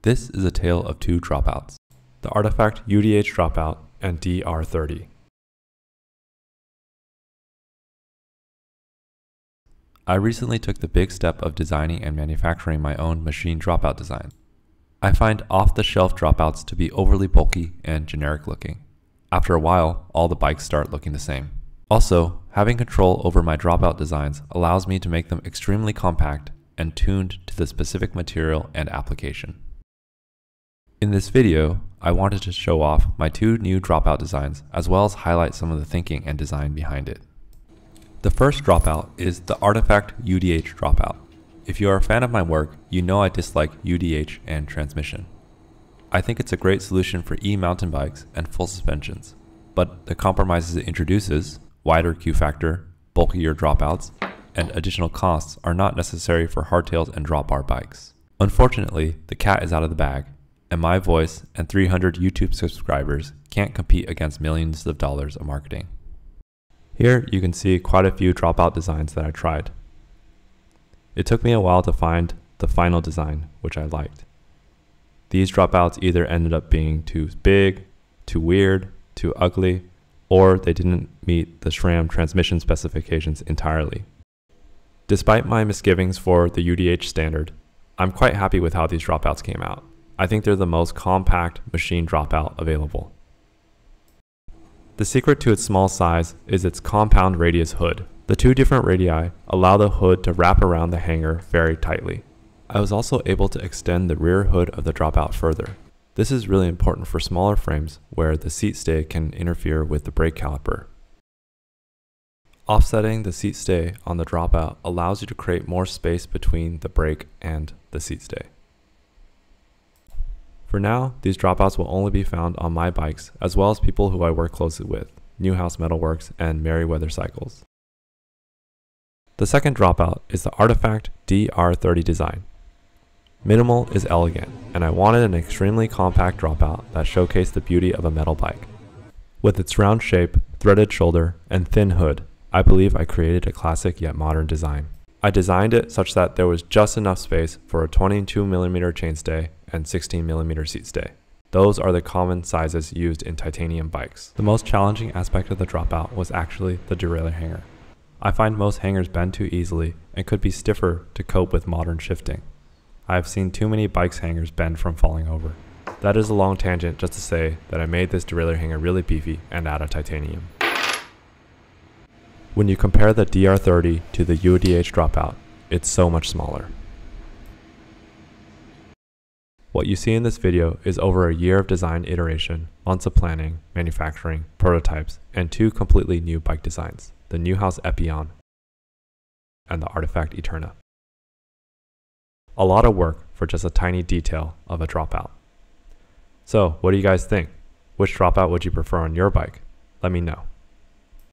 This is a tale of two dropouts, the Artefact UDH dropout and DR30. I recently took the big step of designing and manufacturing my own machine dropout design. I find off-the-shelf dropouts to be overly bulky and generic looking. After a while, all the bikes start looking the same. Also, having control over my dropout designs allows me to make them extremely compact and tuned to the specific material and application. In this video, I wanted to show off my two new dropout designs as well as highlight some of the thinking and design behind it. The first dropout is the Artefact UDH dropout. If you are a fan of my work, you know I dislike UDH and transmission. I think it's a great solution for e-mountain bikes and full suspensions, but the compromises it introduces, wider Q factor, bulkier dropouts, and additional costs are not necessary for hardtails and drop bar bikes. Unfortunately, the cat is out of the bag, and my voice and 300 YouTube subscribers can't compete against millions of dollars of marketing. Here you can see quite a few dropout designs that I tried. It took me a while to find the final design which I liked. These dropouts either ended up being too big, too weird, too ugly, or they didn't meet the SRAM transmission specifications entirely. Despite my misgivings for the UDH standard, I'm quite happy with how these dropouts came out. I think they're the most compact machine dropout available. The secret to its small size is its compound radius hood. The two different radii allow the hood to wrap around the hanger very tightly. I was also able to extend the rear hood of the dropout further. This is really important for smaller frames where the seat stay can interfere with the brake caliper. Offsetting the seat stay on the dropout allows you to create more space between the brake and the seat stay. For now, these dropouts will only be found on my bikes as well as people who I work closely with, Newhouse Metalworks and Merriweather Cycles. The second dropout is the Artefact DR30 design. Minimal is elegant, and I wanted an extremely compact dropout that showcased the beauty of a metal bike. With its round shape, threaded shoulder, and thin hood, I believe I created a classic yet modern design. I designed it such that there was just enough space for a 22mm chainstay and 16mm seat stay. Those are the common sizes used in titanium bikes. The most challenging aspect of the dropout was actually the derailleur hanger. I find most hangers bend too easily and could be stiffer to cope with modern shifting. I have seen too many bikes hangers bend from falling over. That is a long tangent just to say that I made this derailleur hanger really beefy and out of titanium. When you compare the DR30 to the UDH dropout, it's so much smaller. What you see in this video is over a year of design iteration, months of planning, manufacturing, prototypes, and two completely new bike designs, the Newhouse Epion and the Artefact Eterna. A lot of work for just a tiny detail of a dropout. So, what do you guys think? Which dropout would you prefer on your bike? Let me know.